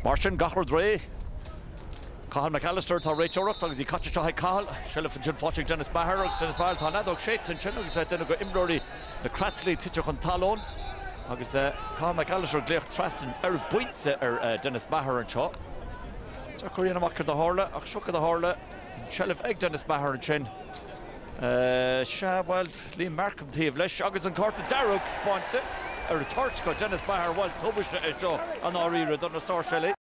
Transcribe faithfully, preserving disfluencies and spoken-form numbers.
Martin Gahard Ray. Cathal McAllister tá réiteoireacht agus í caite seo Cathal Sheriff an sin fáteach Denis Maher agus Denis Maher tá nadóg séit san sin agus duine go imróí na Cratsley titeach an talón agus Cathal McAllister gléocht trastan ar buinte ar Denis Maher an seo. Tá chuíon amach de hála ach seo de hála Sheriff ag Denis Maher an sin. Se bhil Liam Markham taobh leis agus an cárta Darragh spáinte ar a tart go Denis Maher bhil tubaiste é seo an áíre don na sár Shelley.